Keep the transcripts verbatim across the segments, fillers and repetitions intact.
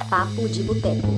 Papo de Boteco.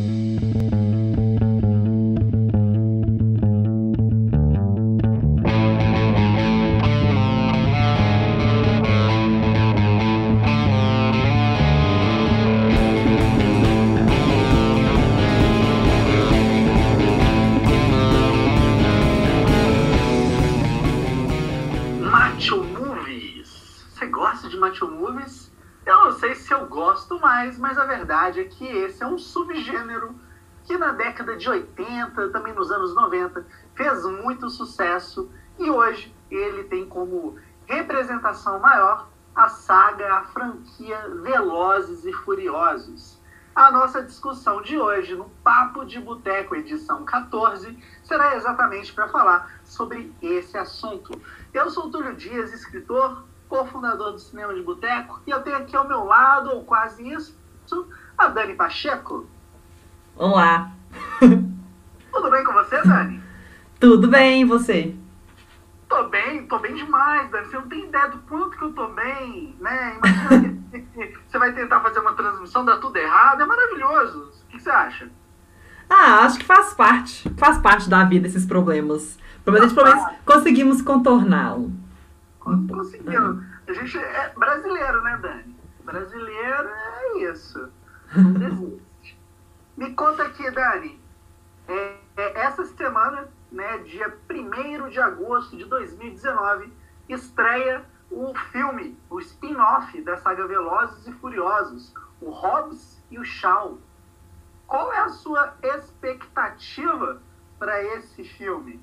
Macho Movies. Você gosta de Macho Movies? Eu não sei se eu gosto mais, mas a verdade é que esse é um subgênero que na década de oitenta, também nos anos noventa, fez muito sucesso e hoje ele tem como representação maior a saga, a franquia Velozes e Furiosos. A nossa discussão de hoje, no Papo de Boteco, edição quatorze, será exatamente para falar sobre esse assunto. Eu sou o Túlio Dias, escritor, cofundador do Cinema de Boteco, e eu tenho aqui ao meu lado, ou quase isso, a Dani Pacheco. Olá. Tudo bem com você, Dani? Tudo bem, e você? Tô bem, tô bem demais, Dani. Você não tem ideia do quanto que eu tô bem, né? Imagina que você vai tentar fazer uma transmissão, dá tudo errado, é maravilhoso. O que você acha? Ah, acho que faz parte. Faz parte da vida esses problemas. Problemas, esses problemas conseguimos contorná-lo. Conseguindo. A gente é brasileiro, né, Dani? Brasileiro é isso. Não desiste. Me conta aqui, Dani. É, é, essa semana, né, dia primeiro de agosto de dois mil e dezenove, estreia o filme, o spin-off da saga Velozes e Furiosos, o Hobbs e o Shaw. Qual é a sua expectativa para esse filme?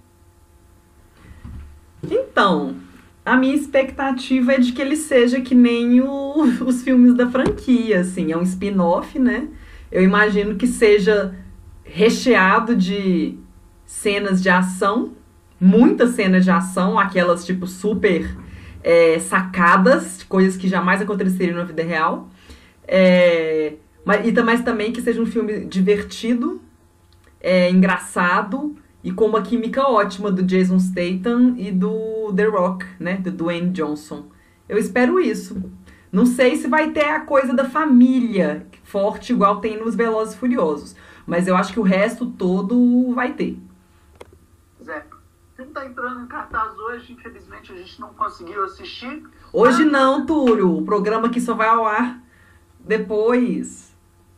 Então, a minha expectativa é de que ele seja que nem o, os filmes da franquia, assim, é um spin-off, né? Eu imagino que seja recheado de cenas de ação, muitas cenas de ação, aquelas tipo super é, sacadas, coisas que jamais aconteceriam na vida real. É, mas, e mas também que seja um filme divertido, é, engraçado, e com uma química ótima do Jason Statham e do The Rock, né? Do Dwayne Johnson. Eu espero isso. Não sei se vai ter a coisa da família forte igual tem nos Velozes e Furiosos. Mas eu acho que o resto todo vai ter. Zé, o filme tá entrando em cartaz hoje. Infelizmente a gente não conseguiu assistir. Hoje mas... não, Túlio. O programa que só vai ao ar depois.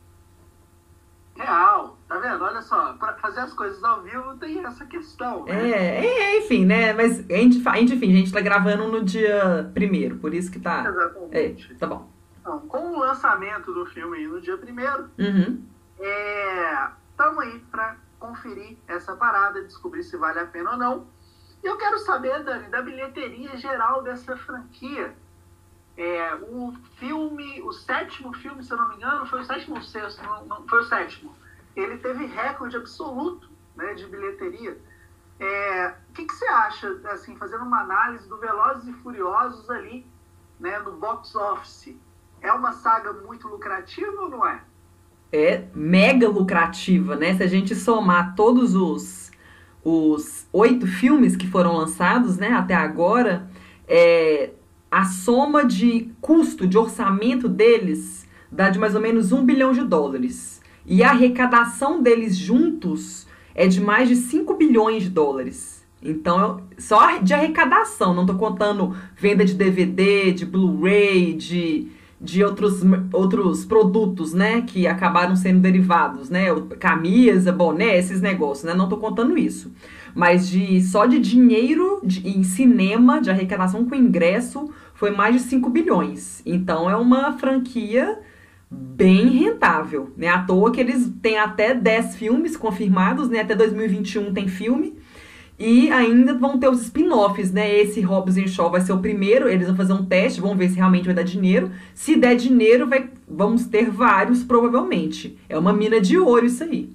Real. Tá vendo? Olha só, para fazer as coisas ao vivo tem essa questão, né? É, é, enfim, né? Mas a gente, a gente, enfim, a gente tá gravando no dia primeiro, por isso que tá... Exatamente. É, tá bom. Então, com o lançamento do filme aí no dia primeiro, Uhum. é, tamo aí pra conferir essa parada, descobrir se vale a pena ou não. E eu quero saber, Dani, da bilheteria geral dessa franquia. É, o filme, o sétimo filme, se eu não me engano, foi o sétimo ou o sexto? Não, não, foi o sétimo. Ele teve recorde absoluto, né, de bilheteria. É, o que, que você acha, assim, fazendo uma análise do Velozes e Furiosos ali, né, no box office? É uma saga muito lucrativa ou não é? É mega lucrativa, né? Se a gente somar todos os, os oito filmes que foram lançados, né, até agora, é, a soma de custo, de orçamento deles dá de mais ou menos um bilhão de dólares. E a arrecadação deles juntos é de mais de cinco bilhões de dólares. Então, só de arrecadação, não estou contando venda de D V D, de Blu-ray, de, de outros, outros produtos, né, que acabaram sendo derivados, né, camisa, boné, esses negócios, né, não estou contando isso. Mas de, só de dinheiro de, em cinema, de arrecadação com ingresso, foi mais de cinco bilhões. Então, é uma franquia bem rentável, né? À toa que eles têm até dez filmes confirmados, né? Até dois mil e vinte e um tem filme. E ainda vão ter os spin-offs, né? Esse Hobbs e Shaw vai ser o primeiro. Eles vão fazer um teste, vão ver se realmente vai dar dinheiro. Se der dinheiro, vai, vamos ter vários, provavelmente. É uma mina de ouro isso aí.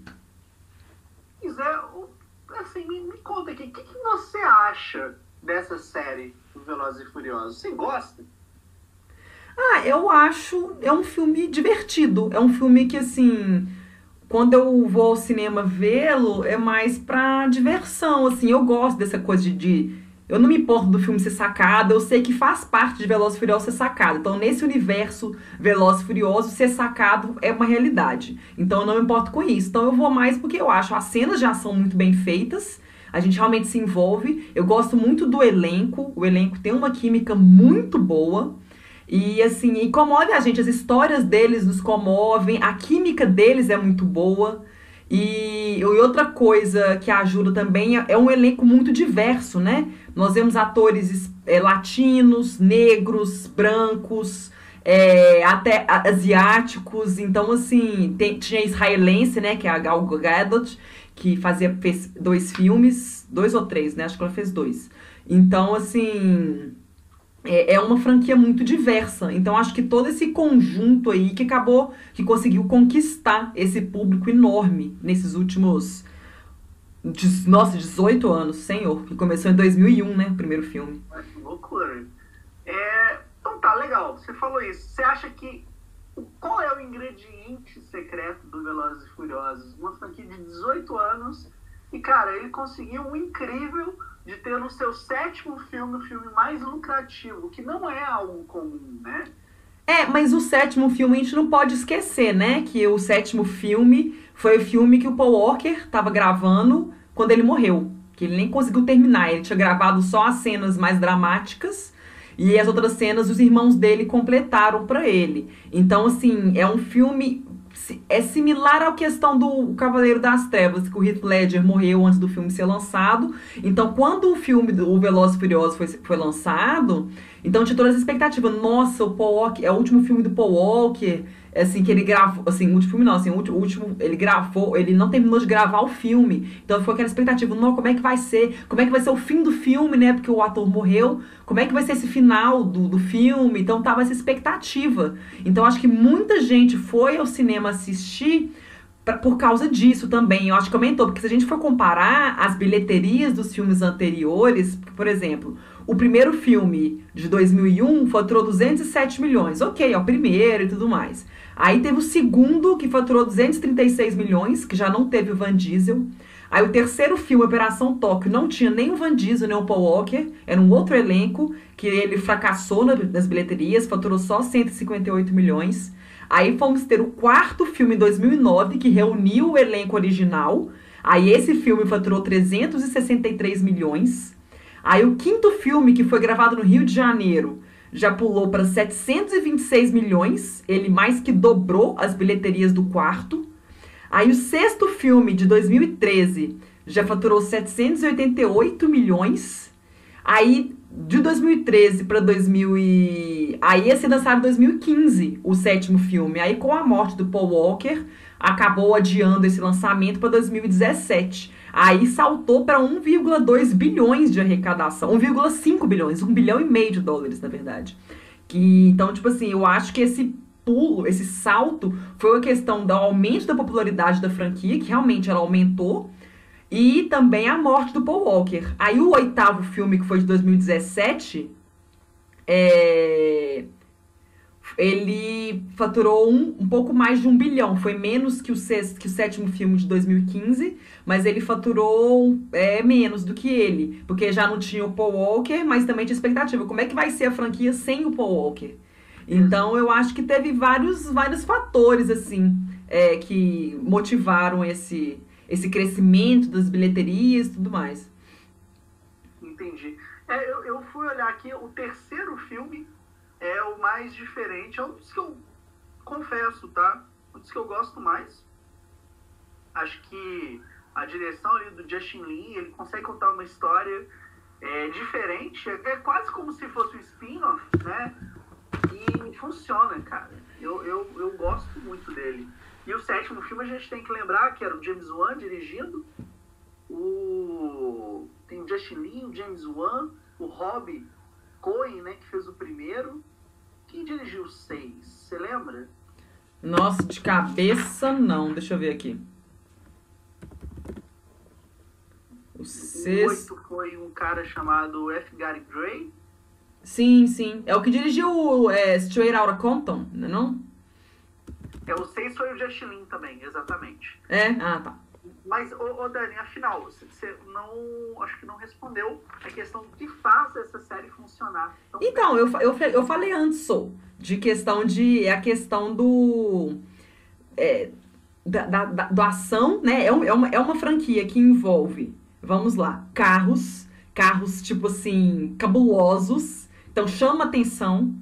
Zé, assim, me, me conta aqui, o que, que você acha dessa série do Velozes e Furiosos? Você gosta? Ah, eu acho, é um filme divertido, é um filme que, assim, quando eu vou ao cinema vê-lo, é mais pra diversão, assim, eu gosto dessa coisa de, de Eu não me importo do filme ser sacado, eu sei que faz parte de Velozes e Furiosos ser sacado. Então, nesse universo Velozes e Furiosos, ser sacado é uma realidade. Então, eu não me importo com isso. Então, eu vou mais porque eu acho as cenas de ação muito bem feitas, a gente realmente se envolve. Eu gosto muito do elenco, o elenco tem uma química muito boa. E, assim, incomoda a gente, as histórias deles nos comovem, a química deles é muito boa. E, e outra coisa que ajuda também é, é um elenco muito diverso, né? Nós vemos atores é, latinos, negros, brancos, é, até a- asiáticos. Então, assim, tem- tinha israelense, né? Que é a Gal Gadot, que fazia, fez dois filmes, dois ou três, né? Acho que ela fez dois. Então, assim, é, é uma franquia muito diversa. Então, acho que todo esse conjunto aí que acabou, que conseguiu conquistar esse público enorme nesses últimos, des- nossa, dezoito anos, senhor, que começou em dois mil e um, né, o primeiro filme. Mas que loucura. É, então tá, legal. Você falou isso. Você acha que. o- Qual é o ingrediente secreto do Velozes e Furiosos? Uma franquia de dezoito anos. E, cara, ele conseguiu o incrível de ter no seu sétimo filme o filme mais lucrativo, que não é algo comum, né? É, mas o sétimo filme a gente não pode esquecer, né, que o sétimo filme foi o filme que o Paul Walker estava gravando quando ele morreu, que ele nem conseguiu terminar, ele tinha gravado só as cenas mais dramáticas e as outras cenas os irmãos dele completaram pra ele. Então, assim, é um filme si- é similar à questão do Cavaleiro das Trevas, que o Heath Ledger morreu antes do filme ser lançado. Então, quando o filme do o Velozes e Furiosos foi, foi lançado, então tinha todas as expectativas. Nossa, o Paul Walker, é o último filme do Paul Walker, assim, que ele gravou, assim, o último filme não, assim, o último, o último- ele gravou, ele não terminou de gravar o filme. Então ficou aquela expectativa, não, como é que vai ser? Como é que vai ser o fim do filme, né? Porque o ator morreu. Como é que vai ser esse final do, do filme? Então tava essa expectativa. Então acho que muita gente foi ao cinema assistir pra- por causa disso também. Eu acho que aumentou, porque se a gente for comparar as bilheterias dos filmes anteriores, por exemplo, o primeiro filme de dois mil e um faturou duzentos e sete milhões. Ok, é o primeiro e tudo mais. Aí teve o segundo, que faturou duzentos e trinta e seis milhões, que já não teve o Van Diesel. Aí o terceiro filme, Operação Tóquio, não tinha nem o Van Diesel, nem o Paul Walker. Era um outro elenco, que ele fracassou na- nas bilheterias, faturou só cento e cinquenta e oito milhões. Aí fomos ter o quarto filme em dois mil e nove, que reuniu o elenco original. Aí esse filme faturou trezentos e sessenta e três milhões. Aí o quinto filme, que foi gravado no Rio de Janeiro, já pulou para setecentos e vinte e seis milhões. Ele mais que dobrou as bilheterias do quarto. Aí o sexto filme, de dois mil e treze, já faturou setecentos e oitenta e oito milhões. Aí, de dois mil e treze para dois mil e... Aí ia ser lançado em dois mil e quinze, o sétimo filme. Aí, com a morte do Paul Walker, acabou adiando esse lançamento para dois mil e dezessete. Aí saltou para um vírgula dois bilhões de arrecadação. um vírgula cinco bilhões, um bilhão e meio de dólares, na verdade. Que, então, tipo assim, eu acho que esse pulo, esse salto, foi uma questão do aumento da popularidade da franquia, que realmente ela aumentou, e também a morte do Paul Walker. Aí o oitavo filme, que foi de dois mil e dezessete, é, ele faturou um, um pouco mais de um bilhão. Foi menos que o, sexto, que o sétimo filme de dois mil e quinze, mas ele faturou é, menos do que ele. Porque já não tinha o Paul Walker, mas também tinha expectativa. Como é que vai ser a franquia sem o Paul Walker? Então eu acho que teve vários, vários fatores assim é, que motivaram esse, esse crescimento das bilheterias e tudo mais. Entendi. É, eu, eu fui olhar aqui, o terceiro filme é o mais diferente, é um dos que eu confesso, tá? Um dos que eu gosto mais. Acho que a direção ali do Justin Lin, ele consegue contar uma história é, diferente, é, é quase como se fosse um spin-off, né? E funciona, cara. Eu, eu, eu gosto muito dele. E o sétimo filme a gente tem que lembrar que era o James Wan dirigindo. O... Tem o Justin Lin, o James Wan, o Rob Cohen, né, que fez o primeiro. Quem dirigiu o seis? Você lembra? Nossa, de cabeça não. Deixa eu ver aqui. O O sexto. oito foi um cara chamado F. Gary Gray. Sim, sim. É o que dirigiu é, Straight Outta Compton, não é não? É, o seis foi o Justin Lin também, exatamente. É? Ah, tá. Mas, ô, ô Dani, afinal, você não, acho que não respondeu a questão do que faz essa série funcionar. Então, então eu, eu, eu falei antes, só, de questão de, é a questão do, é, da, da, da, da ação, né, é, um, é, uma, é uma franquia que envolve, vamos lá, carros, carros, tipo assim, cabulosos, então chama atenção,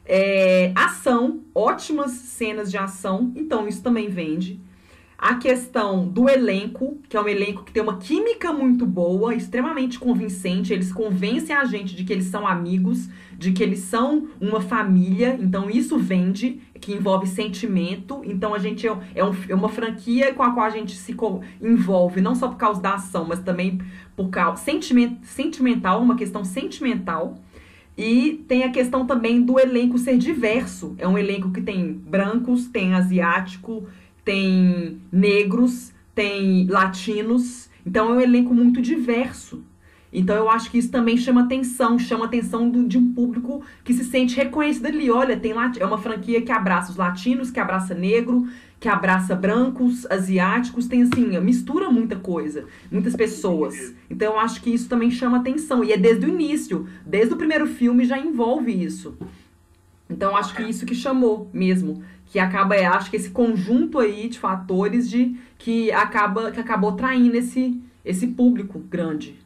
é, ação, ótimas cenas de ação, então isso também vende. A questão do elenco, que é um elenco que tem uma química muito boa, extremamente convincente. Eles convencem a gente de que eles são amigos, de que eles são uma família. Então isso vende, que envolve sentimento. Então a gente é, é, um, é uma franquia com a qual a gente se envolve, não só por causa da ação, mas também por causa sentiment, sentimental, uma questão sentimental. E tem a questão também do elenco ser diverso. É um elenco que tem brancos, tem asiático, tem negros, tem latinos, então é um elenco muito diverso. Então eu acho que isso também chama atenção, chama atenção do, de um público que se sente reconhecido ali. Olha, tem é uma franquia que abraça os latinos, que abraça negro, que abraça brancos, asiáticos, tem assim, mistura muita coisa, muitas pessoas. Então eu acho que isso também chama atenção, e é desde o início, desde o primeiro filme já envolve isso. Então eu acho que isso que chamou mesmo. Que acaba, acho que esse conjunto aí de fatores de, que, acaba, que acabou traindo esse, esse público grande.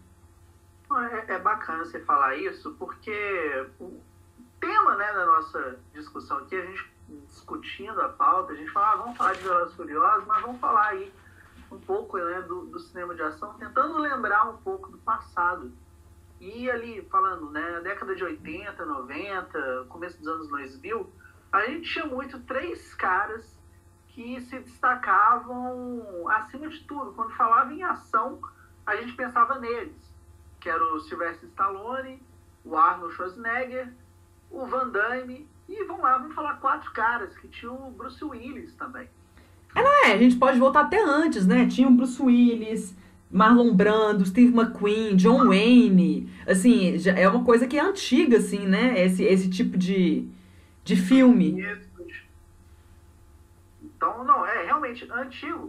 É, é bacana você falar isso, porque o tema, né, da nossa discussão aqui, a gente discutindo a pauta, a gente fala, ah, vamos falar de Velozes e Furiosos, mas vamos falar aí um pouco, né, do, do cinema de ação, tentando lembrar um pouco do passado. E ali, falando, né, década de oitenta, noventa, começo dos anos dois mil, a gente tinha muito três caras que se destacavam acima de tudo. Quando falava em ação, a gente pensava neles, que era o Sylvester Stallone, o Arnold Schwarzenegger, o Van Damme, e vamos lá, vamos falar quatro caras, que tinha o Bruce Willis também. É, não é? A gente pode voltar até antes, né? Tinha o Bruce Willis, Marlon Brando, Steve McQueen, John Wayne, assim, já é uma coisa que é antiga, assim, né? Esse, esse tipo de... de filme. Então, não, é realmente antigo,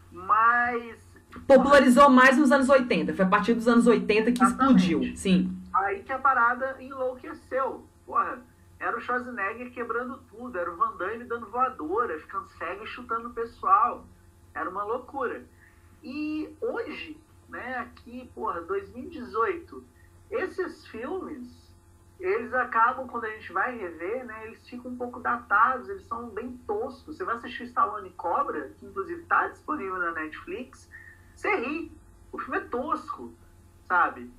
mas... popularizou mais nos anos oitenta. Foi a partir dos anos oitenta que Exatamente. Explodiu. Sim. Aí que a parada enlouqueceu. Porra, era o Schwarzenegger quebrando tudo, era o Van Damme dando voadora, ficando cego e chutando o pessoal. Era uma loucura. E hoje, né, aqui, porra, dois mil e dezoito, esses filmes... eles acabam, quando a gente vai rever, né, eles ficam um pouco datados, eles são bem toscos. Você vai assistir Stallone Cobra, que inclusive está disponível na Netflix, você ri. O filme é tosco, sabe?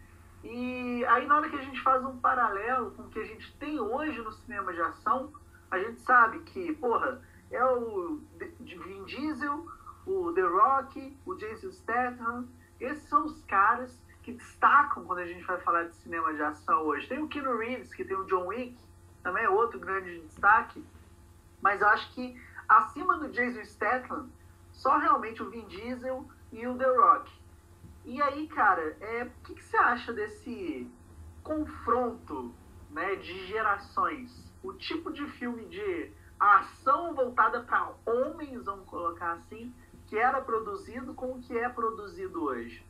E aí, na hora que a gente faz um paralelo com o que a gente tem hoje no cinema de ação, a gente sabe que, porra, é o Vin Diesel, o The Rock, o Jason Statham, esses são os caras que destacam quando a gente vai falar de cinema de ação hoje. Tem o Keanu Reeves, que tem o John Wick, também é outro grande destaque, mas eu acho que acima do Jason Statham, só realmente o Vin Diesel e o The Rock. E aí, cara, é, o que, que você acha desse confronto, né, de gerações? O tipo de filme de ação voltada para homens, vamos colocar assim, que era produzido com o que é produzido hoje.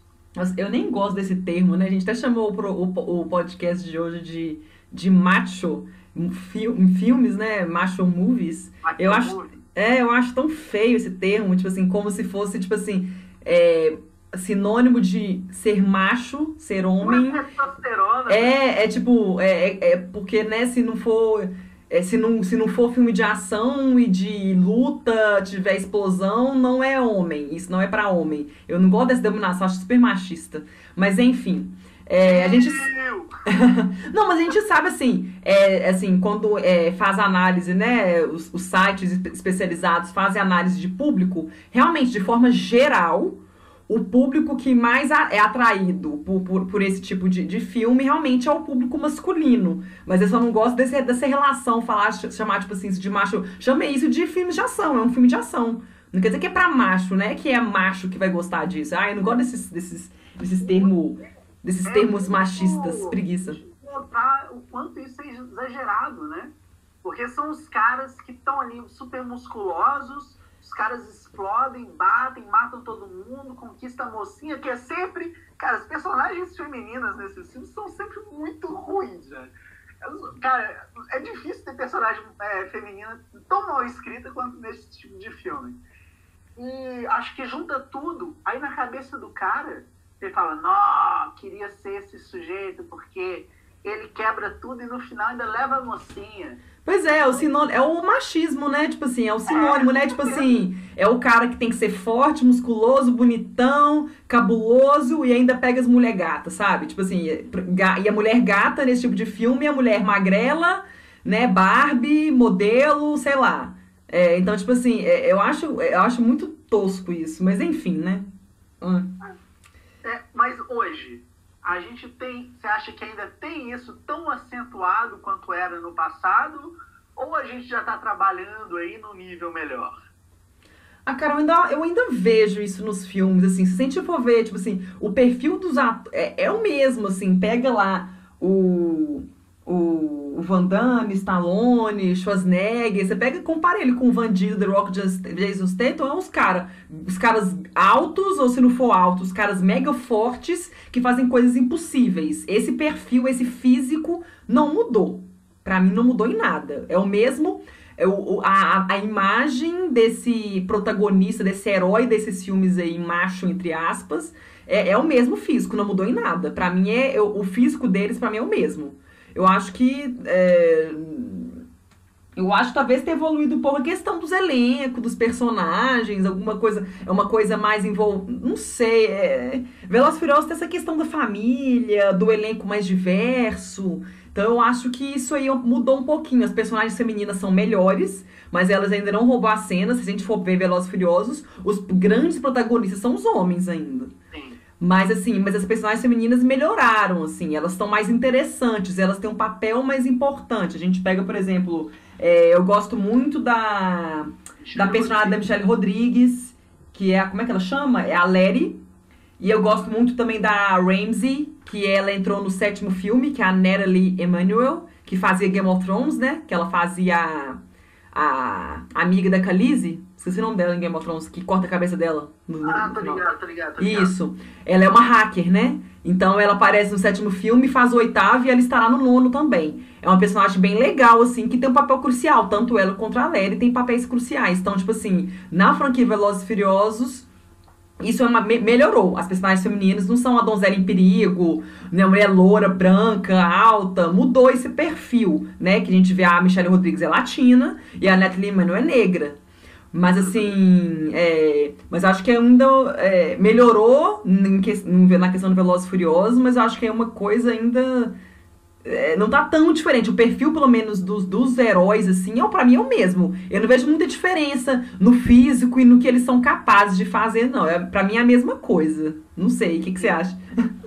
Eu nem gosto desse termo, né? A gente até chamou o, o, o podcast de hoje de, de macho, em filmes, né? Macho movies. Macho eu acho, movie. É, eu acho tão feio esse termo, tipo assim, como se fosse, tipo assim, é, sinônimo de ser macho, ser homem. Uma testosterona. É, é tipo, é, é, é porque, né, se não for... É, se, não, se não for filme de ação e de luta, tiver explosão, não é homem. Isso não é pra homem. Eu não gosto dessa denominação, acho super machista. Mas enfim, é, a gente... não, mas a gente sabe assim, é, assim quando é, faz análise, né, os, os sites especializados fazem análise de público, realmente, de forma geral, o público que mais é atraído por, por, por esse tipo de, de filme realmente é o público masculino. Mas eu só não gosto desse, dessa relação, falar, chamar tipo assim, de macho. Chamei isso de filme de ação, é um filme de ação. Não quer dizer que é pra macho, né? Que é macho que vai gostar disso. Ah, eu não gosto desses, desses, desses, termo, desses é termos machistas, preguiça. Notar o quanto isso é exagerado, né? Porque são os caras que estão ali super musculosos, os caras explodem, batem, matam todo mundo, conquistam a mocinha, que é sempre... Cara, as personagens femininas nesses filmes são sempre muito ruins, velho. Elas, cara, é difícil ter personagem é, feminina tão mal escrita quanto nesse tipo de filme. E acho que junta tudo, aí na cabeça do cara, ele fala, não, queria ser esse sujeito, porque ele quebra tudo e no final ainda leva a mocinha. Pois é, é o, sinônimo, é o machismo, né? Tipo assim, é o sinônimo, é, né? Tipo assim, é o cara que tem que ser forte, musculoso, bonitão, cabuloso e ainda pega as mulher gata, sabe? Tipo assim, e a mulher gata nesse tipo de filme é a mulher magrela, né? Barbie, modelo, sei lá. É, então, tipo assim, é, eu, acho, eu acho muito tosco isso, mas enfim, né? Hum. É, mas hoje, a gente tem... Você acha que ainda tem isso tão acentuado quanto era no passado? Ou a gente já está trabalhando aí num nível melhor? Ah, cara, eu ainda, eu ainda vejo isso nos filmes, assim. Se a gente for ver, tipo assim, o perfil dos atores... É, é o mesmo, assim. Pega lá o... O, o Van Damme, Stallone, Schwarzenegger, você pega e compara ele com o Van Diesel, The Rock, Jason Statham, é os caras, os caras altos, ou se não for altos, os caras mega fortes, que fazem coisas impossíveis. Esse perfil, esse físico, não mudou. Pra mim, não mudou em nada. É o mesmo, é o, a, a imagem desse protagonista, desse herói desses filmes aí, macho, entre aspas, é, é o mesmo físico, não mudou em nada. Pra mim, é, é o físico deles, pra mim, é o mesmo. Eu acho que... É, eu acho que talvez ter evoluído um pouco a questão dos elencos, dos personagens, alguma coisa... É uma coisa mais envolvida... Não sei. É, Velozes e Furiosos tem essa questão da família, do elenco mais diverso. Então eu acho que isso aí mudou um pouquinho. As personagens femininas são melhores, mas elas ainda não roubam a cena. Se a gente for ver Velozes e Furiosos, os grandes protagonistas são os homens ainda. Sim. Mas, assim, mas as personagens femininas melhoraram, assim, elas estão mais interessantes, elas têm um papel mais importante. A gente pega, por exemplo, é, eu gosto muito da, da personagem da Michelle Rodrigues, que é a, como é que ela chama? É a Letty. E eu gosto muito também da Ramsey, que ela entrou no sétimo filme, que é a Natalie Emmanuel, que fazia Game of Thrones, né? Que ela fazia a, a amiga da Khaleesi. Esqueci o nome dela em Game of Thrones, que corta a cabeça dela. No, no, ah, no tô final. ligado, tô ligado, tô ligado. Isso. Ela é uma hacker, né? Então ela aparece no sétimo filme, faz o oitavo e ela estará no nono também. É uma personagem bem legal, assim, que tem um papel crucial. Tanto ela quanto a Letty tem papéis cruciais. Então, tipo assim, na franquia Velozes e Furiosos, isso é uma, me, melhorou. As personagens femininas não são a donzela em perigo, né? Mulher loura, branca, alta. Mudou esse perfil, né? Que a gente vê a Michelle Rodrigues é latina e a Natalie Emmanuel é negra. Mas assim, é, mas acho que ainda é, melhorou em que, na questão do Velozes e Furiosos, mas eu acho que é uma coisa ainda é, não tá tão diferente. O perfil, pelo menos, dos, dos heróis, assim, é, pra mim é o mesmo. Eu não vejo muita diferença no físico e no que eles são capazes de fazer, não. É, pra mim é a mesma coisa. Não sei, o que, que você acha?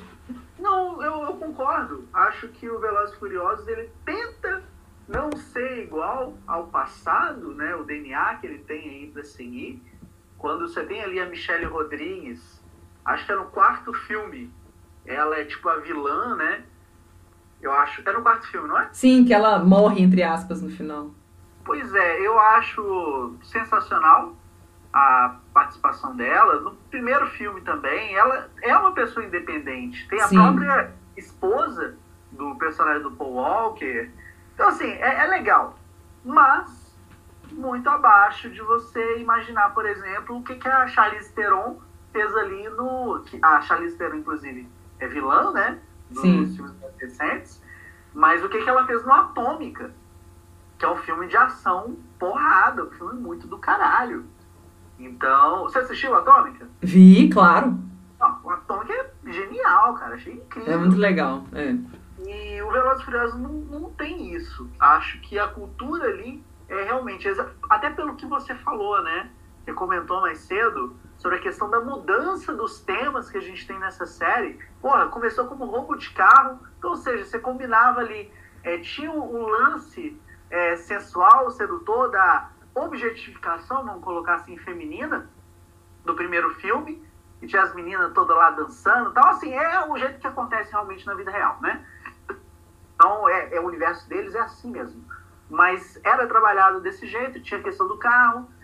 Não, eu, eu concordo. Acho que o Velozes e Furiosos, ele tenta não ser igual ao passado, né? O D N A que ele tem aí para seguir. Quando você tem ali a Michelle Rodrigues, acho que é no quarto filme, ela é tipo a vilã, né? Eu acho. É no quarto filme, não é? Sim, que ela morre, entre aspas, no final. Pois é, eu acho sensacional a participação dela. No primeiro filme também, ela é uma pessoa independente. Tem a Sim. própria esposa do personagem do Paul Walker. Então, assim, é, é legal, mas muito abaixo de você imaginar, por exemplo, o que, que a Charlize Theron fez ali no... A Charlize Theron, inclusive, é vilã, né? Dos Sim. filmes recentes. Mas o que, que ela fez no Atômica, que é um filme de ação porrada, um filme muito do caralho. Então, você assistiu o Atômica? Vi, claro. Não, o Atômica é genial, cara, achei incrível. É muito legal, é. E o Velozes e Furiosos não, não tem isso. Acho que a cultura ali é realmente... Até pelo que você falou, né? Você comentou mais cedo sobre a questão da mudança dos temas que a gente tem nessa série. Porra, começou como roubo de carro. Então, ou seja, você combinava ali... É, tinha um lance é, sensual, sedutor, da objetificação, vamos colocar assim, feminina, do primeiro filme. E tinha as meninas todas lá dançando. Então, assim, é o jeito que acontece realmente na vida real, né? Então, é, é, o universo deles é assim mesmo. Mas era trabalhado desse jeito, tinha a questão do carro,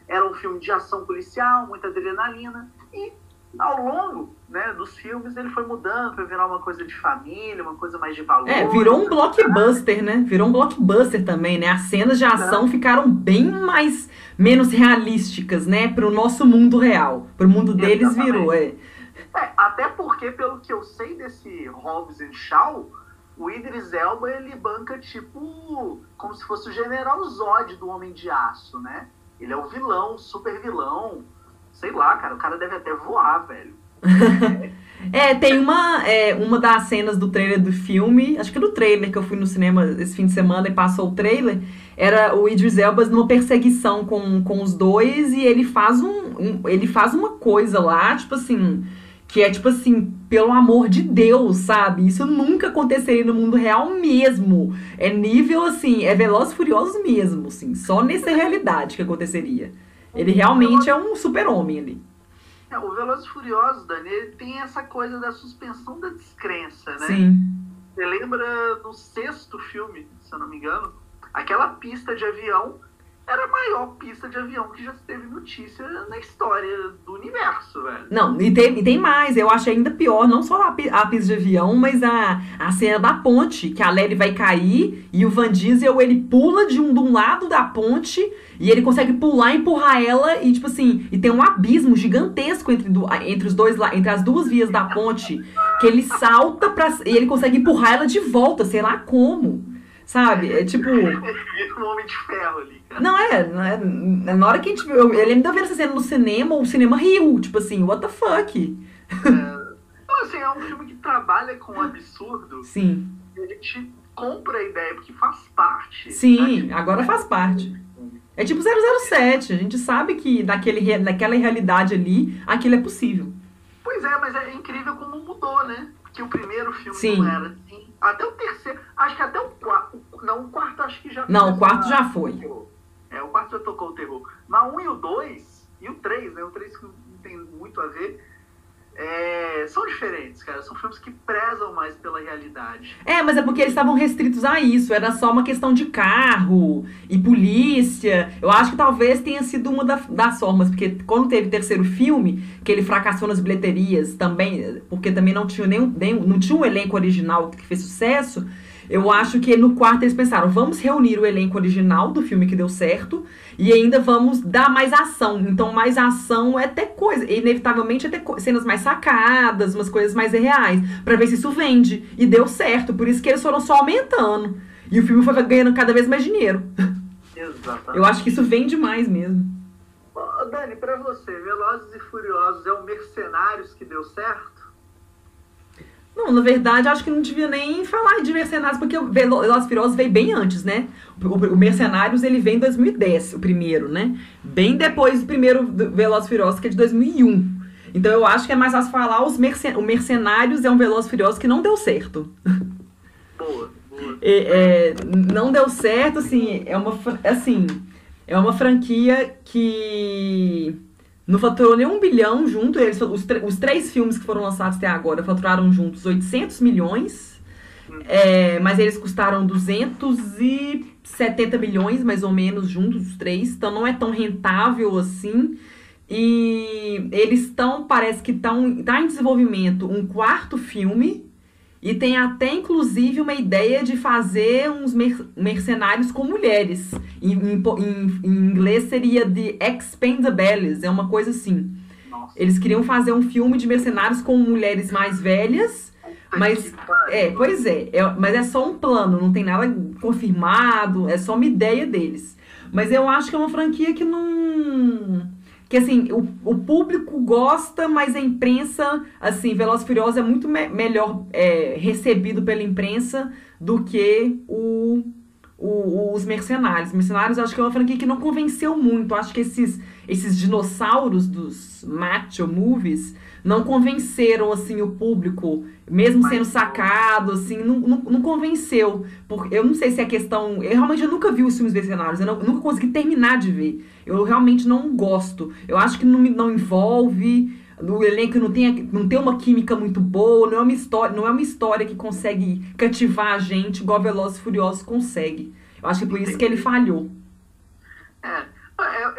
era um filme de ação policial, muita adrenalina, e ao longo, né, dos filmes ele foi mudando para virar uma coisa de família, uma coisa mais de valor. É, virou um blockbuster, né? Virou um blockbuster também, né? As cenas de ação é. ficaram bem mais, menos realísticas, né? Pro nosso mundo real. Pro mundo deles Exatamente. virou, é. é. Até porque, pelo que eu sei desse Hobbs and Shaw, o Idris Elba, ele banca tipo, como se fosse o General Zod do Homem de Aço, né? Ele é o vilão, super vilão. Sei lá, cara, o cara deve até voar, velho. É, tem uma, é, uma das cenas do trailer do filme, acho que do trailer que eu fui no cinema esse fim de semana e passou o trailer, era o Idris Elba numa perseguição com, com os dois e ele faz, um, um, ele faz uma coisa lá, tipo assim, que é tipo assim, pelo amor de Deus, sabe? Isso nunca aconteceria no mundo real mesmo. É nível assim, é Velozes e Furiosos mesmo, assim, só nessa realidade que aconteceria. Ele realmente é um super-homem ali. É, o Velozes e Furiosos, Dani, ele tem essa coisa da suspensão da descrença, né? Sim. Você lembra do sexto filme, se eu não me engano? Aquela pista de avião era a maior pista de avião que já teve notícia na história do universo, velho. Não, e tem, e tem mais, eu acho ainda pior, não só a, a pista de avião, mas a, a cena da ponte, que a Lely vai cair e o Van Diesel, ele pula de um, de um lado da ponte e ele consegue pular e empurrar ela e, tipo assim, e tem um abismo gigantesco entre, do, entre os dois, entre as duas vias da ponte, que ele salta pra, e ele consegue empurrar ela de volta, sei lá como. Sabe? É tipo. um homem de ferro ali, cara. Não é, não é. Na hora que a gente. Eu, eu lembro de ver essa cena no cinema, o cinema riu. Tipo assim, what the fuck? É, então, assim, é um filme que trabalha com o absurdo. Sim. E a gente compra a ideia, porque faz parte. Sim, agora faz parte. É tipo zero zero sete. A gente sabe que naquele, naquela realidade ali, aquilo é possível. Pois é, mas é incrível como mudou, né? Porque o primeiro filme Sim. não era assim. Até o terceiro, acho que até o quarto. Não, o quarto acho que já Não, o quarto já foi. É, o quarto já tocou o terror. Mas um e o dois, e o três, né? O três que não tem muito a ver. É, são diferentes, cara. São filmes que prezam mais pela realidade. É, mas é porque eles estavam restritos a isso. Era só uma questão de carro e polícia. Eu acho que talvez tenha sido uma da, das formas. Porque quando teve o terceiro filme, que ele fracassou nas bilheterias também, porque também não tinha, nenhum, nenhum, não tinha um elenco original que fez sucesso. Eu acho que no quarto eles pensaram, vamos reunir o elenco original do filme que deu certo e ainda vamos dar mais ação. Então, mais ação é ter coisa, inevitavelmente é ter cenas mais sacadas, umas coisas mais reais, pra ver se isso vende. E deu certo, por isso que eles foram só aumentando. E o filme foi ganhando cada vez mais dinheiro. Exatamente. Eu acho que isso vende mais mesmo. Ô, Dani, pra você, Velozes e Furiosos é o Mercenários que deu certo? Não, na verdade, acho que não devia nem falar de Mercenários, porque o Velozes e Furiosos veio bem antes, né? O, o Mercenários, ele vem em dois mil e dez, o primeiro, né? Bem depois do primeiro Velozes e Furiosos, que é de dois mil e um. Então, eu acho que é mais fácil falar, os mercen o Mercenários é um Velozes e Furiosos que não deu certo. Boa, boa. É, é, não deu certo, assim, é uma, assim, é uma franquia que... não faturou nem um bilhão junto. Eles, os, os três filmes que foram lançados até agora faturaram juntos oitocentos milhões. É, mas eles custaram duzentos e setenta milhões, mais ou menos, juntos, os três. Então não é tão rentável assim. E eles estão, parece que estão tá em desenvolvimento um quarto filme. E tem até, inclusive, uma ideia de fazer uns mercenários com mulheres. Em, em, em inglês seria The Expendables, é uma coisa assim. Nossa. Eles queriam fazer um filme de mercenários com mulheres mais velhas, mas... É, pois é, é, mas é só um plano, não tem nada confirmado, é só uma ideia deles. Mas eu acho que é uma franquia que não... Que, assim, o, o público gosta, mas a imprensa, assim, Velozes e Furiosos é muito me melhor é, recebido pela imprensa do que o, o, os Mercenários. Mercenários, acho que é uma franquia que não convenceu muito. Acho que esses, esses dinossauros dos macho movies não convenceram, assim, o público, mesmo sendo sacado, assim, não, não, não convenceu. Porque eu não sei se é questão... Eu realmente eu nunca vi os filmes Mercenários, eu, não, eu nunca consegui terminar de ver. Eu realmente não gosto. Eu acho que não, não envolve, o elenco não tem, não tem uma química muito boa, não é uma história, não é uma história que consegue cativar a gente igual Velozes e Furiosos consegue. Eu acho que é por isso que ele falhou. É, eu, eu faço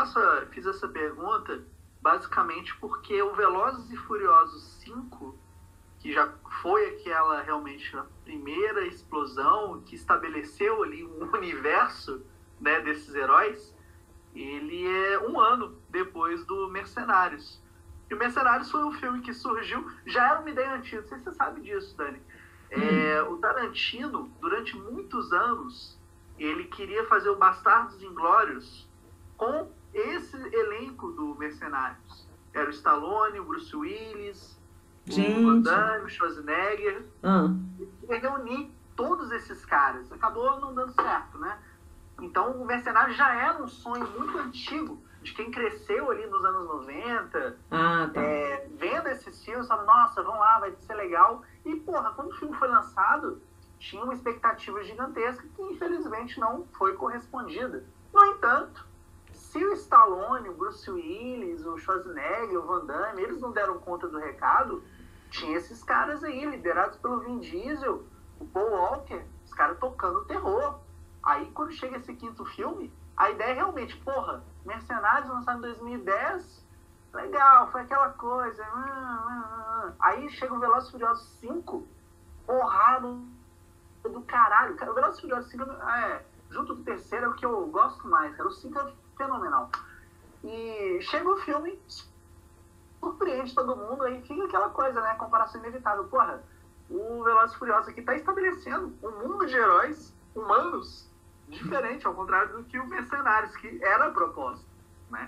faço, a- fiz essa pergunta basicamente porque o Velozes e Furiosos cinco, que já foi aquela realmente a primeira explosão que estabeleceu ali um universo, né, desses heróis, ele é um ano depois do Mercenários. E o Mercenários foi um filme que surgiu, já era uma ideia antiga, não sei se você sabe disso, Dani. É, o Tarantino, durante muitos anos, ele queria fazer o Bastardos Inglórios com esse elenco do Mercenários. Era o Stallone, o Bruce Willis, Gente. o Van Damme, o Schwarzenegger. Ah, Ele queria reunir todos esses caras. Acabou não dando certo, né? Então o Mercenários já era um sonho muito antigo de quem cresceu ali nos anos noventa, ah tá. é, vendo esses filmes, falando, nossa, vamos lá, vai ser legal. E, porra, quando o filme foi lançado, tinha uma expectativa gigantesca que, infelizmente, não foi correspondida. No entanto, se o Stallone, o Bruce Willis, o Schwarzenegger, o Van Damme, eles não deram conta do recado, tinha esses caras aí, liderados pelo Vin Diesel, o Paul Walker, os caras tocando terror. Aí, quando chega esse quinto filme, a ideia é realmente, porra, Mercenários lançado em dois mil e dez, legal, foi aquela coisa. Hum, hum, hum. Aí chega o Velozes e Furiosos cinco, porrada do caralho. O Velozes e Furiosos cinco, é, junto do terceiro, é o que eu gosto mais, cara. O cinco é fenomenal. E chega o filme, surpreende todo mundo, aí fica aquela coisa, né? Comparação inevitável. Porra, o Velozes e Furiosos aqui tá estabelecendo um mundo de heróis humanos diferente, ao contrário do que o Mercenários, que era a proposta, né?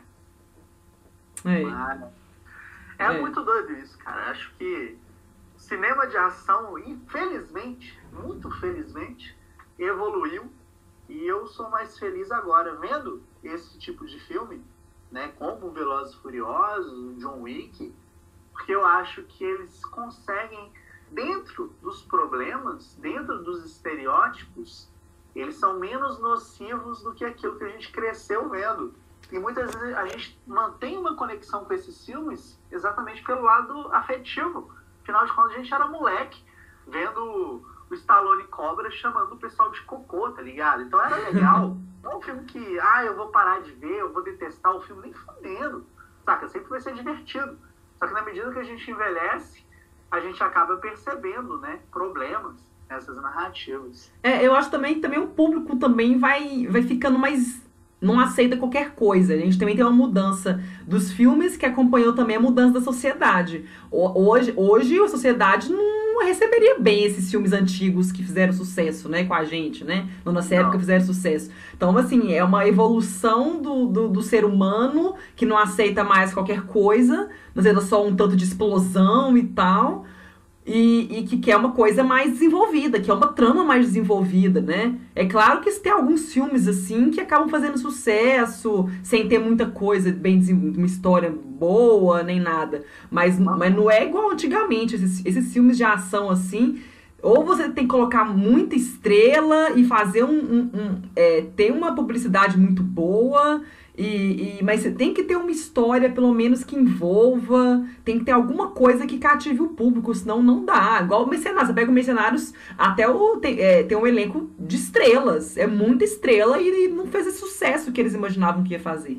É. Mas é, É. muito doido isso, cara. Acho que cinema de ação, infelizmente, muito felizmente, evoluiu. E eu sou mais feliz agora vendo esse tipo de filme, né, como Velozes e Furiosos, John Wick, porque eu acho que eles conseguem, dentro dos problemas, dentro dos estereótipos, eles são menos nocivos do que aquilo que a gente cresceu vendo. E muitas vezes a gente mantém uma conexão com esses filmes exatamente pelo lado afetivo. Afinal de contas, a gente era moleque, vendo o Stallone Cobra chamando o pessoal de cocô, tá ligado? Então era legal. Não é um filme que, ah, eu vou parar de ver, eu vou detestar o filme, nem fudendo. Saca? Sempre vai ser divertido. Só que na medida que a gente envelhece, a gente acaba percebendo, né, problemas nessas narrativas. É, eu acho também, também o público também vai, vai ficando mais... Não aceita qualquer coisa. A gente também tem uma mudança dos filmes que acompanhou também a mudança da sociedade. Ho- Hoje, hoje a sociedade não receberia bem esses filmes antigos que fizeram sucesso, né, com a gente, né? Na nossa Não. época fizeram sucesso. Então, assim, é uma evolução do, do, do ser humano que não aceita mais qualquer coisa, não aceita só um tanto de explosão e tal. E, e que quer uma coisa mais desenvolvida, que é uma trama mais desenvolvida, né? É claro que tem alguns filmes, assim, que acabam fazendo sucesso, sem ter muita coisa, bem desen- uma história boa, nem nada. Mas, mas não é igual antigamente, esses, esses filmes de ação, assim, ou você tem que colocar muita estrela e fazer um... um- um- é, ter uma publicidade muito boa... E, e- mas você tem que ter uma história, pelo menos, que envolva, tem que ter alguma coisa que cative o público, senão não dá. Igual o Mercenários, você pega o Mercenários, até o, tem, é, tem um elenco de estrelas, é muita estrela e, e não fez esse sucesso que eles imaginavam que ia fazer.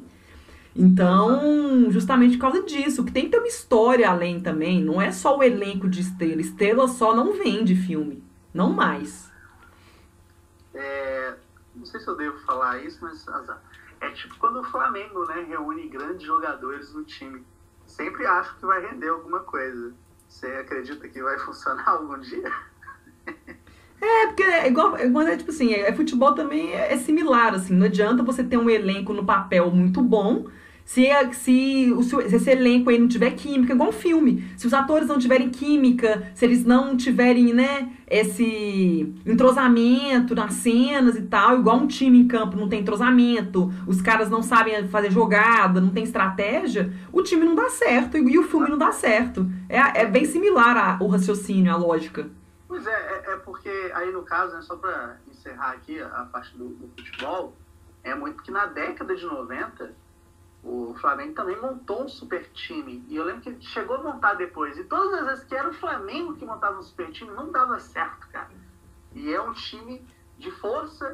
Então, justamente por causa disso, que tem que ter uma história além também, não é só o elenco de estrela, estrela só não vende filme, não mais. É, não sei se eu devo falar isso, mas azar. É tipo quando o Flamengo, né, reúne grandes jogadores no time. Sempre acho que vai render alguma coisa. Você acredita que vai funcionar algum dia? É, porque é igual, é igual, é, tipo assim, é, é futebol também é, é similar, assim, não adianta você ter um elenco no papel muito bom se, é- se, o, seu- se esse elenco aí não tiver química, igual um filme. Se os atores não tiverem química, se eles não tiverem, né, esse entrosamento nas cenas e tal, igual um time em campo não tem entrosamento, os caras não sabem fazer jogada, não tem estratégia, o time não dá certo e, e o filme não dá certo. É, é bem similar a- o raciocínio, a lógica. Pois é, é, é porque aí no caso, né, só para encerrar aqui a, a parte do, do futebol, é muito que na década de noventa o Flamengo também montou um super time. E eu lembro que ele chegou a montar depois. E todas as vezes que era o Flamengo que montava um super time, não dava certo, cara. E é um time de força,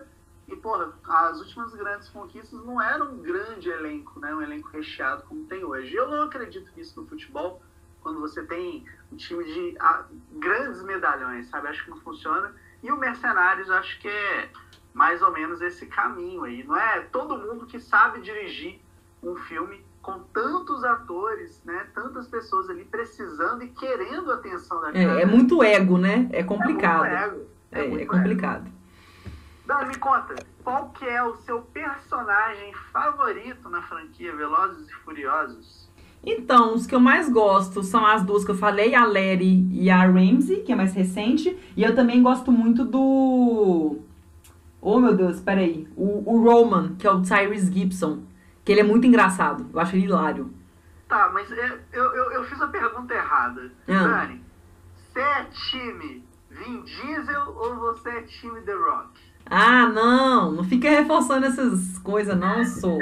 E, porra, as últimas grandes conquistas não eram um grande elenco, né? Um elenco recheado como tem hoje. Eu não acredito nisso no futebol, quando você tem um time de ah, grandes medalhões, sabe? Acho que não funciona. E o Mercenários, acho que é mais ou menos esse caminho aí. Não é todo mundo que sabe dirigir um filme com tantos atores, né? Tantas pessoas ali precisando e querendo a atenção da câmera. É, é muito ego, né? É complicado. É muito ego. É, É, muito é complicado. Ego. Dani, me conta, qual que é o seu personagem favorito na franquia Velozes e Furiosos? Então, os que eu mais gosto são as duas que eu falei, a Letty e a Ramsey, que é mais recente. E eu também gosto muito do... Oh, meu Deus, peraí. O, o Roman, que é o Tyrese Gibson. Que ele é muito engraçado. Eu acho ele hilário. Tá, mas eu, eu, eu fiz a pergunta errada. Ah. Dani, você é time Vin Diesel ou você é time The Rock? Ah, não. Não fica reforçando essas coisas, não, sou.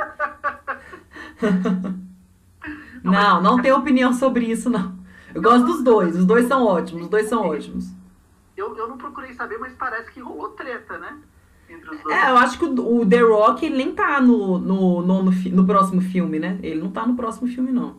Não, não tenho opinião sobre isso, não. Eu gosto dos dois. Os dois são ótimos. Os dois são ótimos. Eu, eu não procurei saber, mas parece que rolou treta, né? Entre os dois. É, eu acho que o, o The Rock, ele nem tá no, no, no, no, no próximo filme, né? Ele não tá no próximo filme, não.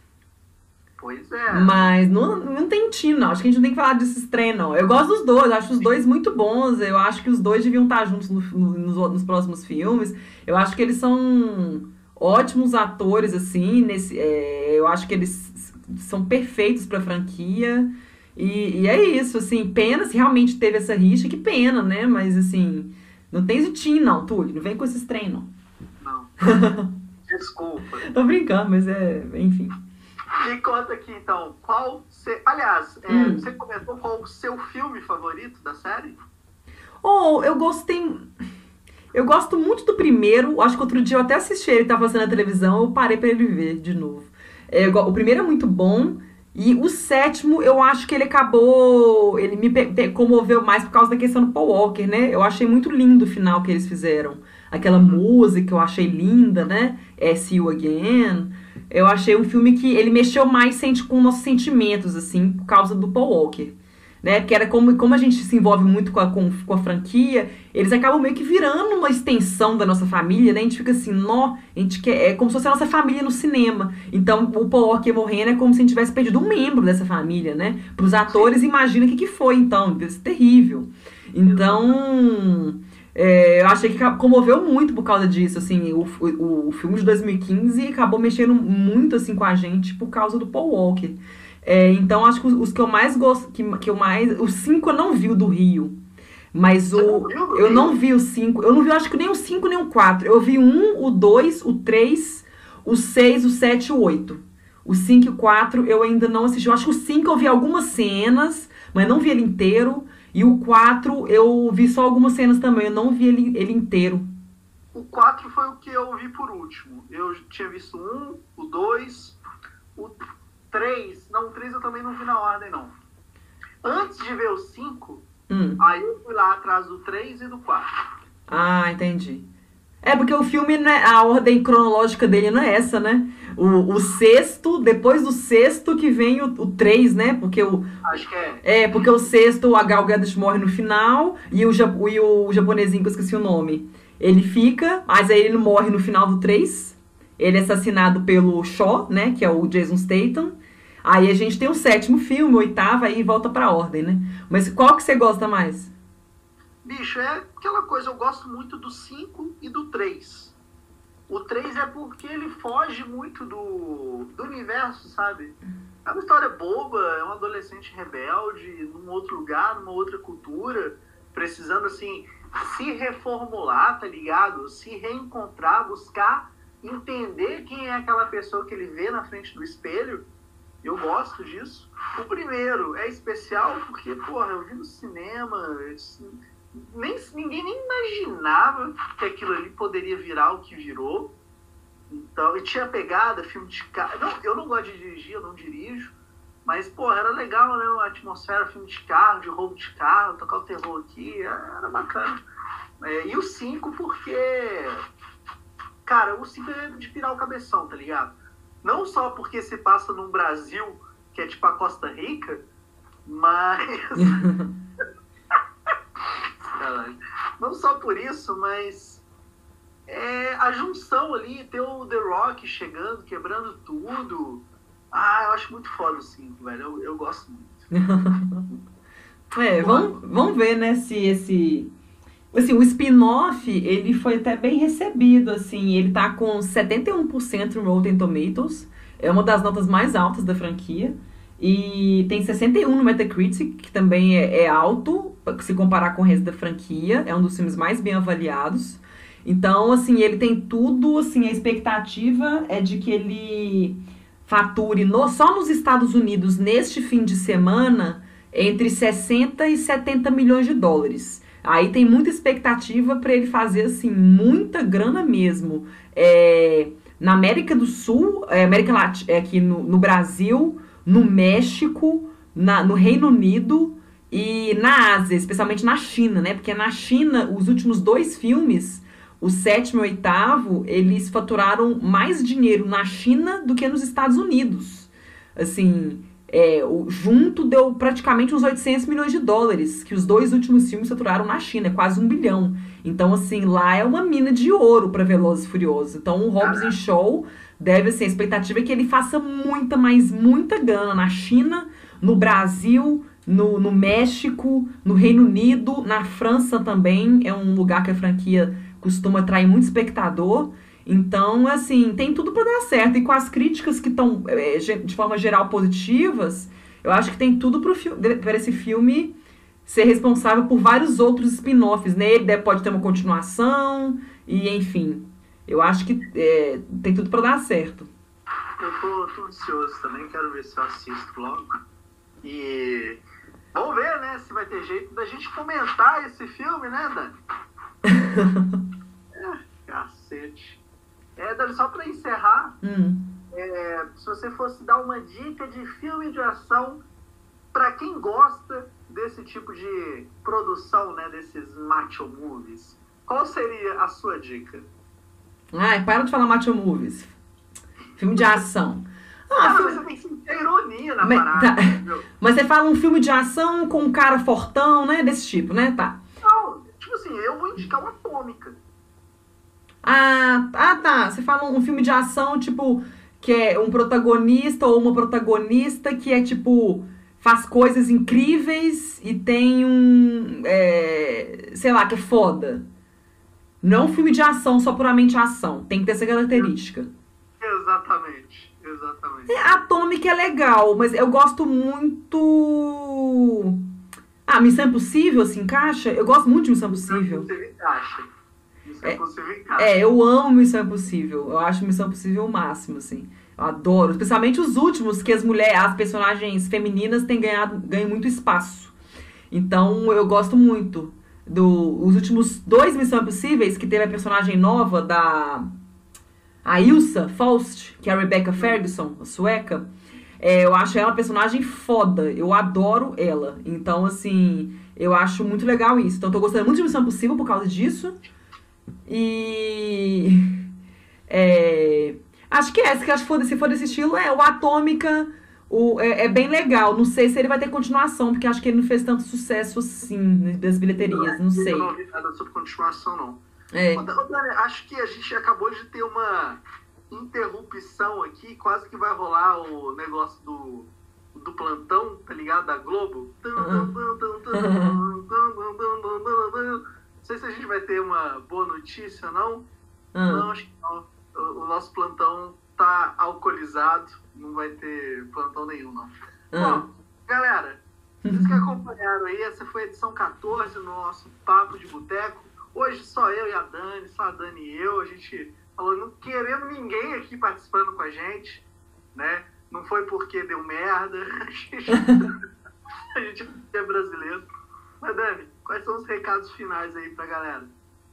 Pois é. Mas não, não tem tino, não. Acho que a gente não tem que falar desses trem, não. Eu gosto dos dois, eu acho os dois muito bons. Eu acho que os dois deviam estar juntos no, no, nos, nos próximos filmes. Eu acho que eles são ótimos atores, assim. Nesse, é, eu acho que eles são perfeitos pra franquia. E, e é isso, assim. Pena se realmente teve essa rixa, que pena, né? Mas, assim, não tem jeitinho, não, Túlio. Não vem com esses trem, não. Não. Desculpa. Tô brincando, mas é... Enfim. Me conta aqui, então, qual... Cê, aliás, é, Hum. você comentou qual o seu filme favorito da série? Oh, eu gostei... Eu gosto muito do primeiro. Acho que outro dia eu até assisti ele, tava passando na televisão, eu parei pra ele ver de novo. É, o primeiro é muito bom. E o sétimo, eu acho que ele acabou... Ele me pe- pe- comoveu mais por causa da questão do Paul Walker, né? Eu achei muito lindo o final que eles fizeram. Aquela música, eu achei linda, né? É See You Again. Eu achei um filme que ele mexeu mais sente, com nossos sentimentos, assim, por causa do Paul Walker. Né? Porque era como, como a gente se envolve muito com a, com, com a franquia, eles acabam meio que virando uma extensão da nossa família, né? A gente fica assim, nó, a gente quer, é como se fosse a nossa família no cinema. Então, o Paul Walker morrendo é como se a gente tivesse perdido um membro dessa família, né? Para os atores, imagina o que, que foi, então. Deve ser terrível. Então, é, eu achei que comoveu muito por causa disso, assim. O, o, o filme de dois mil e quinze acabou mexendo muito, assim, com a gente por causa do Paul Walker. É, então, acho que os, os que eu mais gosto, que, que eu mais... Os cinco eu não vi o do Rio. Mas o... não viu do eu Rio? não vi os cinco. Eu não vi, acho que nem o cinco, nem o quatro. Eu vi um, o dois, o três, o seis, o sete e o oito. O cinco e o quatro eu ainda não assisti. Eu acho que o cinco eu vi algumas cenas, mas não vi ele inteiro. E o quatro eu vi só algumas cenas também. Eu não vi ele, ele inteiro. O quatro foi o que eu vi por último. Eu tinha visto um, o dois, o três. Não, o três eu também não vi na ordem, não. Antes de ver o cinco, Hum. aí eu fui lá atrás do três e do quatro. Ah, entendi. É porque o filme, né, a ordem cronológica dele não é essa, né? O, o sexto, depois do sexto que vem o, o três, né? Porque o, Acho que é. é, porque o sexto, a Gal Gadot morre no final e o, ja- e o japonesinho, que eu esqueci o nome, ele fica, mas aí ele morre no final do três. Ele é assassinado pelo Shaw, né? Que é o Jason Statham. Aí a gente tem o sétimo filme, o oitavo, aí volta pra ordem, né? Mas qual que você gosta mais? Bicho, é aquela coisa, eu gosto muito do cinco e do três. O três é porque ele foge muito do, do universo, sabe? É uma história boba, é um adolescente rebelde, num outro lugar, numa outra cultura, precisando, assim, se reformular, tá ligado? Se reencontrar, buscar entender quem é aquela pessoa que ele vê na frente do espelho. Eu gosto disso. O primeiro é especial porque, porra, eu vi no cinema, nem, ninguém nem imaginava que aquilo ali poderia virar o que virou. Então, e tinha pegada, filme de carro. Não, eu não gosto de dirigir, eu não dirijo, mas, porra, era legal, né? A atmosfera, filme de carro, de roubo de carro, tocar o terror aqui, era bacana. É, e o cinco porque, cara, o cinco é de pirar o cabeção, tá ligado? Não só porque se passa num Brasil que é tipo a Costa Rica, mas... não só por isso, mas é, a junção ali, ter o The Rock chegando, quebrando tudo. Ah, eu acho muito foda o cinco, velho. Eu, eu gosto muito. É, vamos, vamos ver, né, se esse... Assim, o spin-off, ele foi até bem recebido, assim, ele tá com setenta e um por cento no Rotten Tomatoes, é uma das notas mais altas da franquia, e tem sessenta e um no Metacritic, que também é, é alto, se comparar com o resto da franquia, é um dos filmes mais bem avaliados. Então, assim, ele tem tudo, assim, a expectativa é de que ele fature no, só nos Estados Unidos, neste fim de semana, entre sessenta e setenta milhões de dólares. Aí tem muita expectativa para ele fazer, assim, muita grana mesmo. É, na América do Sul, é, América Latina, é, aqui no, no Brasil, no México, na, no Reino Unido e na Ásia, especialmente na China, né? Porque na China, os últimos dois filmes, o sétimo e o oitavo, eles faturaram mais dinheiro na China do que nos Estados Unidos. Assim... É, o, junto deu praticamente uns oitocentos milhões de dólares, que os dois últimos filmes saturaram na China, é quase um bilhão. Então, assim, lá é uma mina de ouro para Velozes e Furiosos. Então, o Hobbs and Shaw deve ser, a expectativa é que ele faça muita, mas muita grana na China, no Brasil, no, no México, no Reino Unido, na França também. É um lugar que a franquia costuma atrair muito espectador. Então, assim, tem tudo para dar certo. E com as críticas que estão, é, de forma geral, positivas, eu acho que tem tudo para esse filme ser responsável por vários outros spin-offs, né? Ele deve, pode ter uma continuação, e enfim. Eu acho que é, tem tudo para dar certo. Eu tô, tô ansioso também, quero ver se eu assisto logo. E vamos ver, né, se vai ter jeito da gente comentar esse filme, né, Dani? É, cacete. É, Dani, só para encerrar, hum. é, se você fosse dar uma dica de filme de ação para quem gosta desse tipo de produção, né, desses macho movies, qual seria a sua dica? Ai, para de falar macho movies. Filme de ação. Ah, ah filme... você tem que sentir ironia na mas, parada. Tá. Mas você fala um filme de ação com um cara fortão, né, desse tipo, né? Tá. Não, tipo assim, eu vou indicar uma Atômica. Ah, ah, tá. Você fala um filme de ação, tipo, que é um protagonista ou uma protagonista que é, tipo, faz coisas incríveis e tem um, é, sei lá, que é foda. Não é um filme de ação, só puramente ação. Tem que ter essa característica. Exatamente, exatamente. É, Atômica é legal, mas eu gosto muito... Ah, Missão Impossível se encaixa? Eu gosto muito de Missão Impossível. Você encaixa. Missão É, Impossível encaixa. é, eu amo Missão Impossível. Eu acho Missão Impossível o máximo, assim. Eu adoro. Especialmente os últimos, que as mulheres, as personagens femininas têm ganhado, ganham muito espaço. Então, eu gosto muito. Do, os últimos dois Missão Impossíveis, que teve a personagem nova da... A Ilsa Faust, que é a Rebecca Ferguson, a sueca. É, eu acho ela uma personagem foda. Eu adoro ela. Então, assim, eu acho muito legal isso. Então, eu tô gostando muito de Missão Impossível por causa disso. E... É, acho que essa, que acho que for, se for desse estilo, é o Atômica. O, é, é bem legal. Não sei se ele vai ter continuação, porque acho que ele não fez tanto sucesso assim das bilheterias. Não sei. Eu não ouvi nada sobre continuação, não. É. Dani, acho que a gente acabou de ter uma interrupção aqui. Quase que vai rolar o negócio do, do plantão, tá ligado? Da Globo. Não sei se a gente vai ter uma boa notícia, não. Não, acho que não. O, o nosso plantão tá alcoolizado. Não vai ter plantão nenhum, não. Bom, galera, vocês que acompanharam aí, essa foi a edição quatorze do nosso Papo de Boteco. Hoje só eu e a Dani, só a Dani e eu. A gente falou, não querendo ninguém aqui participando com a gente, né? Não foi porque deu merda. A gente, a gente é brasileiro. Mas, Dani, quais são os recados finais aí pra galera?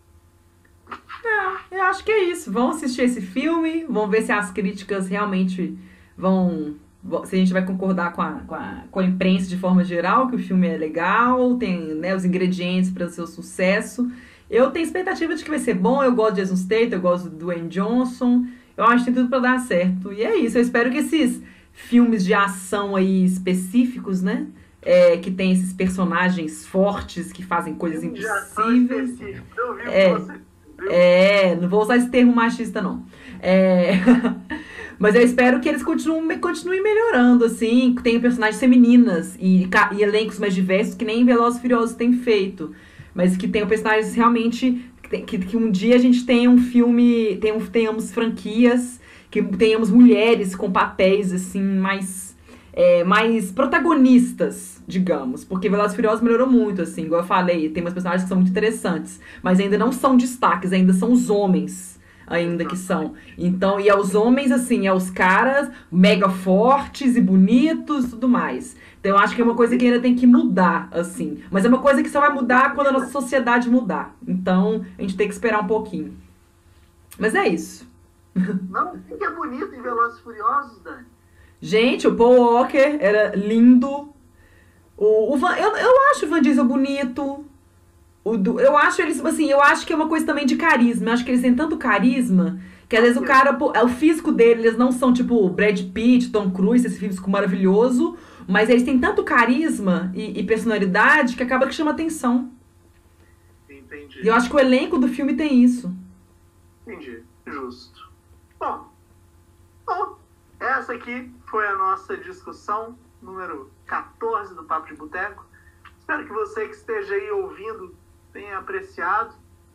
É, eu acho que é isso. Vão assistir esse filme, vão ver se as críticas realmente vão... Se a gente vai concordar com a, com a, com a imprensa de forma geral, que o filme é legal, tem, né, os ingredientes para o seu sucesso. Eu tenho expectativa de que vai ser bom, eu gosto de Jason Statham, eu gosto do Dwayne Johnson, eu acho que tem tudo para dar certo. E é isso, eu espero que esses filmes de ação aí específicos, né, é, que tem esses personagens fortes que fazem coisas Filme de ação impossíveis. específico. Eu vi o É, que você viu. é, não vou usar esse termo machista, não. É, mas eu espero que eles continuem, continuem melhorando, assim, que tenham personagens femininas e, ca- e elencos mais diversos, que nem Velozes e Furiosos tem feito. Mas que tenham personagens realmente. Que, tem- que, que um dia a gente tenha um filme, tenham, tenhamos franquias, que tenhamos mulheres com papéis, assim, mais, é, mais protagonistas, digamos. Porque Velozes e Furiosos melhorou muito, assim, igual eu falei, tem umas personagens que são muito interessantes, mas ainda não são destaques, ainda são os homens ainda que são. Então, e aos homens, assim, é os caras mega fortes e bonitos e tudo mais. Então, eu acho que é uma coisa que ainda tem que mudar, assim. Mas é uma coisa que só vai mudar quando a nossa sociedade mudar. Então, a gente tem que esperar um pouquinho. Mas é isso. Não, o que é bonito em Velozes e Furiosos, Dani? Gente, o Paul Walker era lindo. O, o Van- eu, eu acho o Van Diesel bonito. O do- eu acho eles, assim, eu acho que é uma coisa também de carisma. Eu acho que eles têm tanto carisma que às vezes o cara, pô, é o físico dele, eles não são tipo Brad Pitt, Tom Cruise, esse físico maravilhoso, mas eles têm tanto carisma e, e personalidade que acaba que chama atenção. Entendi. E eu acho que o elenco do filme tem isso. Entendi. Justo. Bom, bom, essa aqui foi a nossa discussão número quatorze do Papo de Boteco. Espero que você que esteja aí ouvindo tenha apreciado.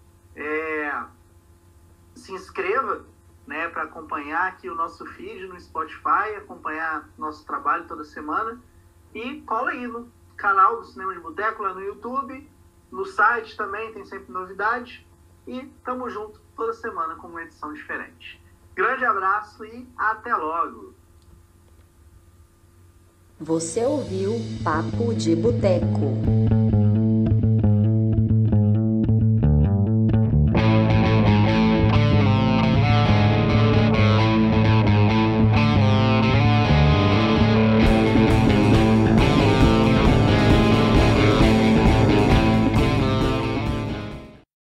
É, se inscreva, né, para acompanhar aqui o nosso feed no Spotify, acompanhar nosso trabalho toda semana. E cola aí no canal do Cinema de Boteco, lá no YouTube. No site também tem sempre novidade. E tamo junto toda semana com uma edição diferente. Grande abraço e até logo! Você ouviu Papo de Boteco.